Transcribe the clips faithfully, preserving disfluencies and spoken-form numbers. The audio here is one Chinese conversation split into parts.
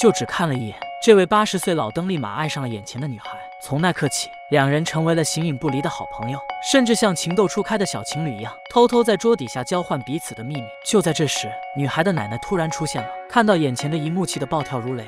就只看了一眼。这位八十岁老登立马爱上了眼前的女孩。从那刻起，两人成为了形影不离的好朋友，甚至像情窦初开的小情侣一样，偷偷在桌底下交换彼此的秘密。就在这时，女孩的奶奶突然出现了，看到眼前的一幕，气得暴跳如雷。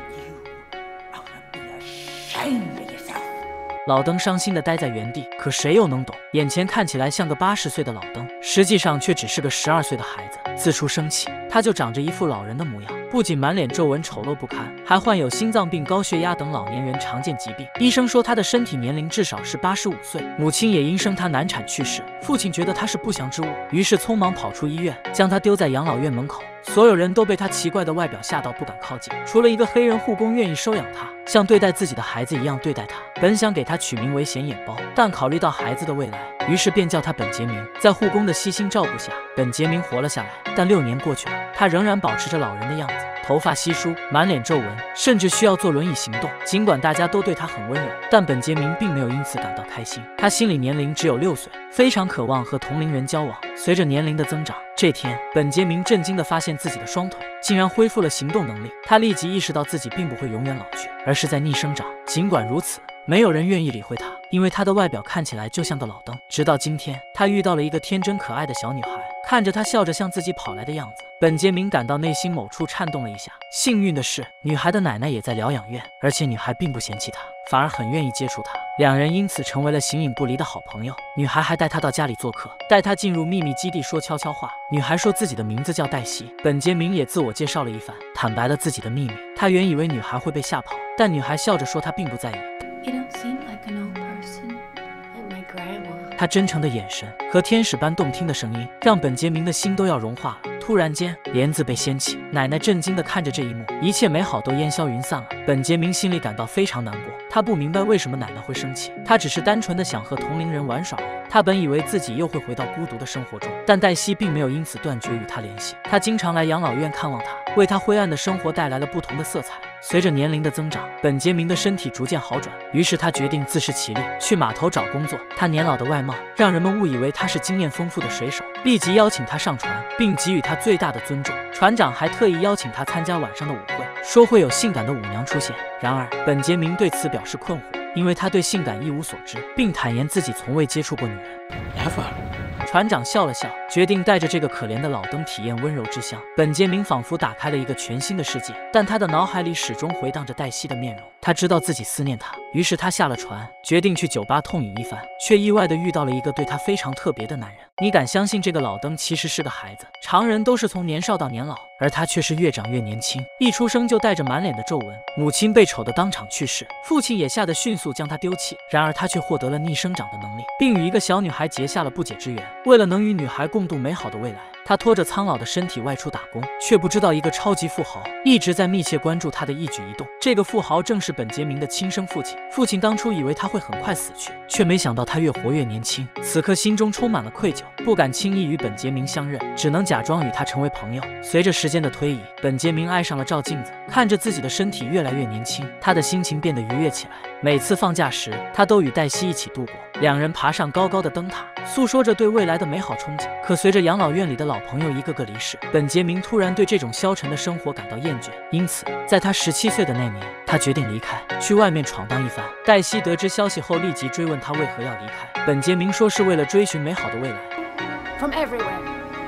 老登伤心地待在原地，可谁又能懂，眼前看起来像个八十岁的老登，实际上却只是个十二岁的孩子。自出生起，他就长着一副老人的模样，不仅满脸皱纹丑陋不堪，还患有心脏病、高血压等老年人常见疾病。医生说他的身体年龄至少是八十五岁。母亲也因生他难产去世，父亲觉得他是不祥之物，于是匆忙跑出医院，将他丢在养老院门口。所有人都被他奇怪的外表吓到，不敢靠近，除了一个黑人护工愿意收养他，像对待自己的孩子一样对待他。本想给他取名为显眼包，但考虑到孩子的未来，于是便叫他本杰明。在护工的悉心照顾下，本杰明活了下来。但六年过去了，他仍然保持着老人的样子，头发稀疏，满脸皱纹，甚至需要坐轮椅行动。尽管大家都对他很温柔，但本杰明并没有因此感到开心。他心里年龄只有六岁，非常渴望和同龄人交往。随着年龄的增长，这天，本杰明震惊地发现自己的双腿竟然恢复了行动能力。他立即意识到自己并不会永远老去，而是在逆生长。尽管如此，没有人愿意理会他，因为他的外表看起来就像个老登。直到今天，他遇到了一个天真可爱的小女孩，看着她笑着向自己跑来的样子，本杰明感到内心某处颤动了一下。幸运的是，女孩的奶奶也在疗养院，而且女孩并不嫌弃他，反而很愿意接触他。两人因此成为了形影不离的好朋友。女孩还带他到家里做客，带他进入秘密基地说悄悄话。女孩说自己的名字叫黛西，本杰明也自我介绍了一番，坦白了自己的秘密。他原以为女孩会被吓跑，但女孩笑着说她并不在意。 You don't seem like an old person, like my grandma. 她真诚的眼神和天使般动听的声音，让本杰明的心都要融化了。突然间，帘子被掀起，奶奶震惊地看着这一幕，一切美好都烟消云散了。本杰明心里感到非常难过，他不明白为什么奶奶会生气，他只是单纯的想和同龄人玩耍而已。他本以为自己又会回到孤独的生活中，但黛西并没有因此断绝与他联系。他经常来养老院看望他，为他灰暗的生活带来了不同的色彩。随着年龄的增长，本杰明的身体逐渐好转，于是他决定自食其力，去码头找工作。他年老的外貌让人们误以为他是经验丰富的水手，立即邀请他上船，并给予他最大的尊重。船长还特意邀请他参加晚上的舞会，说会有性感的舞娘出现。然而，本杰明对此表示困惑，因为他对性感一无所知，并坦言自己从未接触过女人。 Never。 船长笑了笑，决定带着这个可怜的老登体验温柔之乡。本杰明仿佛打开了一个全新的世界，但他的脑海里始终回荡着黛西的面容。他知道自己思念她，于是他下了船，决定去酒吧痛饮一番，却意外地遇到了一个对他非常特别的男人。你敢相信这个老登其实是个孩子？常人都是从年少到年老，而他却是越长越年轻，一出生就带着满脸的皱纹。母亲被丑得当场去世，父亲也吓得迅速将他丢弃。然而他却获得了逆生长的能力，并与一个小女孩结下了不解之缘。为了能与女孩共度美好的未来，他拖着苍老的身体外出打工，却不知道一个超级富豪一直在密切关注他的一举一动。这个富豪正是本杰明的亲生父亲。父亲当初以为他会很快死去，却没想到他越活越年轻。此刻心中充满了愧疚，不敢轻易与本杰明相认，只能假装与他成为朋友。随着时间的推移，本杰明爱上了照镜子，看着自己的身体越来越年轻，他的心情变得愉悦起来。每次放假时，他都与黛西一起度过，两人爬上高高的灯塔，诉说着对未来的美好憧憬。可随着养老院里的老朋友一个个离世，本杰明突然对这种消沉的生活感到厌倦。因此，在他十七岁的那年，他决定离开，去外面闯荡一番。黛西得知消息后，立即追问他为何要离开。本杰明说是为了追寻美好的未来。 From everywhere.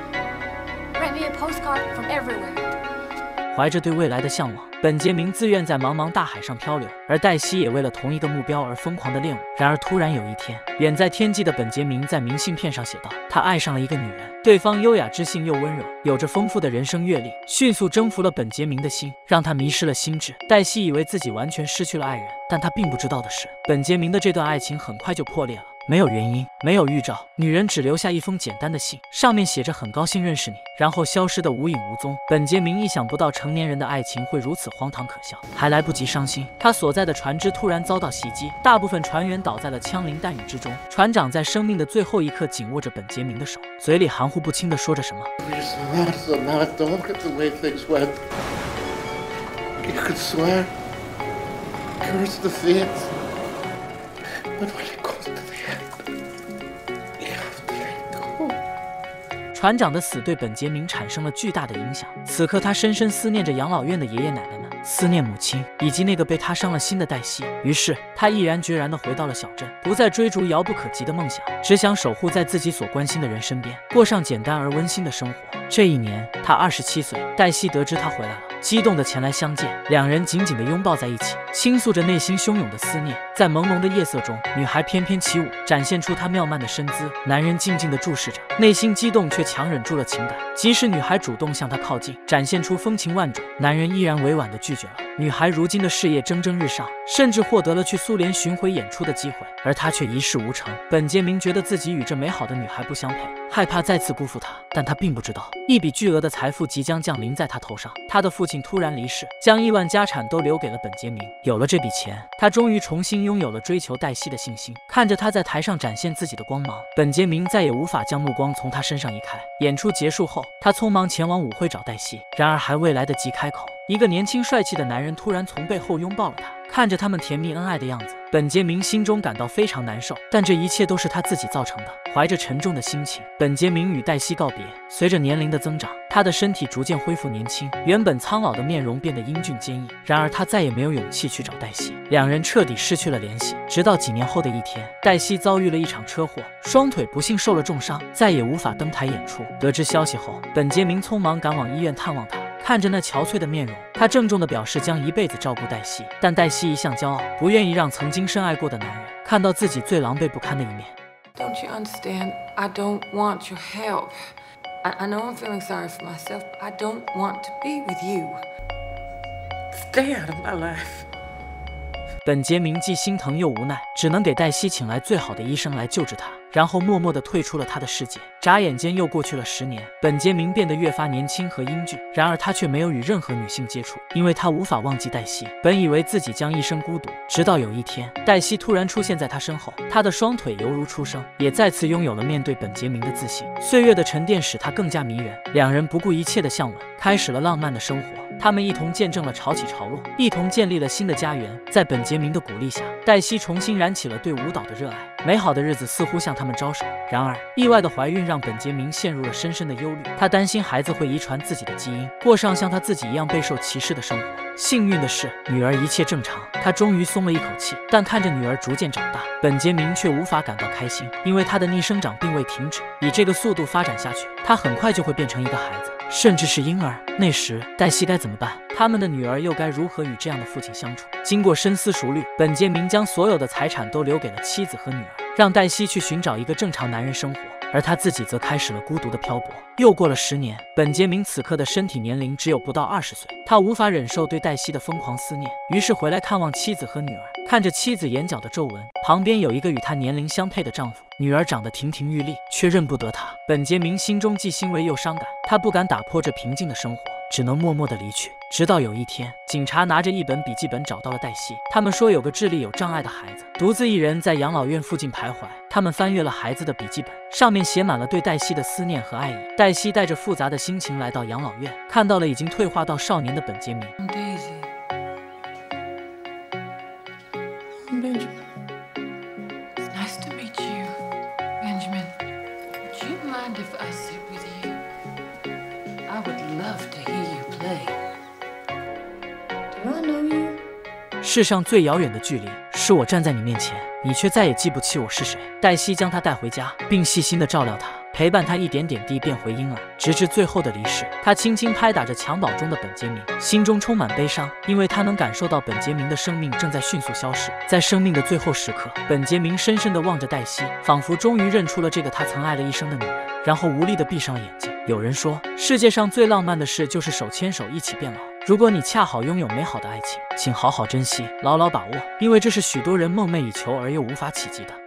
Write me a postcard from everywhere. 怀着对未来的向往，本杰明自愿在茫茫大海上漂流，而黛西也为了同一个目标而疯狂的练舞。然而突然有一天，远在天际的本杰明在明信片上写道，他爱上了一个女人，对方优雅知性又温柔，有着丰富的人生阅历，迅速征服了本杰明的心，让他迷失了心智。黛西以为自己完全失去了爱人，但他并不知道的是，本杰明的这段爱情很快就破裂了。没有原因，没有预兆，女人只留下一封简单的信，上面写着很高兴认识你，然后消失得无影无踪。本杰明意想不到成年人的爱情会如此荒唐可笑，还来不及伤心，他所在的船只突然遭到袭击，大部分船员倒在了枪林弹雨之中。船长在生命的最后一刻紧握着本杰明的手，嘴里含糊不清地说着什么。船长的死对本杰明产生了巨大的影响，此刻他深深思念着养老院的爷爷奶奶们， 思念母亲，以及那个被他伤了心的黛西。于是他毅然决然地回到了小镇，不再追逐遥不可及的梦想，只想守护在自己所关心的人身边，过上简单而温馨的生活。这一年，他二十七岁。黛西得知他回来了，激动地前来相见，两人紧紧地拥抱在一起，倾诉着内心汹涌的思念。在朦胧的夜色中，女孩翩翩起舞，展现出她妙曼的身姿。男人静静地注视着，内心激动却强忍住了情感。即使女孩主动向他靠近，展现出风情万种，男人依然委婉地拒绝了。女孩如今的事业蒸蒸日上，甚至获得了去苏联巡回演出的机会，而他却一事无成。本杰明觉得自己与这美好的女孩不相配，害怕再次辜负她，但他并不知道，一笔巨额的财富即将降临在他头上。他的父亲突然离世，将亿万家产都留给了本杰明。有了这笔钱，他终于重新拥有了追求黛西的信心。看着他在台上展现自己的光芒，本杰明再也无法将目光从他身上移开。演出结束后，他匆忙前往舞会找黛西，然而还未来得及开口，一个年轻帅气的男人突然从背后拥抱了他。看着他们甜蜜恩爱的样子，本杰明心中感到非常难受，但这一切都是他自己造成的。怀着沉重的心情，本杰明与黛西告别。随着年龄的增长，他的身体逐渐恢复年轻，原本苍老的面容变得英俊坚毅。然而他再也没有勇气去找黛西，两人彻底失去了联系。直到几年后的一天，黛西遭遇了一场车祸，双腿不幸受了重伤，再也无法登台演出。得知消息后，本杰明匆忙赶往医院探望她。看着那憔悴的面容，他郑重地表示将一辈子照顾黛西。但黛西一向骄傲，不愿意让曾经深爱过的男人看到自己最狼狈不堪的一面。 Don't you understand? I don't want your help. I, I know I'm feeling sorry for myself, but I don't want to be with you. Stay out of my life. 本杰明既心疼又无奈，只能给黛西请来最好的医生来救治她，然后默默地退出了她的世界。眨眼间又过去了十年，本杰明变得越发年轻和英俊，然而他却没有与任何女性接触，因为他无法忘记黛西。本以为自己将一生孤独，直到有一天，黛西突然出现在他身后，他的双腿犹如初生，也再次拥有了面对本杰明的自信。岁月的沉淀使他更加迷人，两人不顾一切的相吻，开始了浪漫的生活。他们一同见证了潮起潮落，一同建立了新的家园。在本杰明的鼓励下，黛西重新燃起了对舞蹈的热爱，美好的日子似乎向他们招手。然而，意外的怀孕让本杰明陷入了深深的忧虑，他担心孩子会遗传自己的基因，过上像他自己一样备受歧视的生活。幸运的是，女儿一切正常，他终于松了一口气。但看着女儿逐渐长大，本杰明却无法感到开心，因为他的逆生长并未停止。以这个速度发展下去，他很快就会变成一个孩子，甚至是婴儿。那时，黛西该怎么办？他们的女儿又该如何与这样的父亲相处？经过深思熟虑，本杰明将所有的财产都留给了妻子和女儿，让黛西去寻找一个正常男人生活。而他自己则开始了孤独的漂泊。又过了十年，本杰明此刻的身体年龄只有不到二十岁，他无法忍受对黛西的疯狂思念，于是回来看望妻子和女儿。看着妻子眼角的皱纹，旁边有一个与他年龄相配的丈夫，女儿长得亭亭玉立，却认不得他。本杰明心中既欣慰又伤感，他不敢打破这平静的生活，只能默默地离去。直到有一天，警察拿着一本笔记本找到了黛西，他们说有个智力有障碍的孩子独自一人在养老院附近徘徊。他们翻阅了孩子的笔记本，上面写满了对黛西的思念和爱意。黛西带着复杂的心情来到养老院，看到了已经退化到少年的本杰明。 I'm Daisy. I'm Benjamin. It's nice to meet you, Benjamin. Would you mind if I sit with you? I would love to hear you play. Do I know you? 世上最遥远的距离，是我站在你面前，你却再也记不起我是谁。黛西将他带回家，并细心地照料他，陪伴他一点点地变回婴儿，直至最后的离世。他轻轻拍打着襁褓中的本杰明，心中充满悲伤，因为他能感受到本杰明的生命正在迅速消逝。在生命的最后时刻，本杰明深深地望着黛西，仿佛终于认出了这个他曾爱了一生的女人，然后无力地闭上了眼睛。有人说，世界上最浪漫的事就是手牵手一起变老。如果你恰好拥有美好的爱情，请好好珍惜，牢牢把握，因为这是许多人梦寐以求而又无法企及的。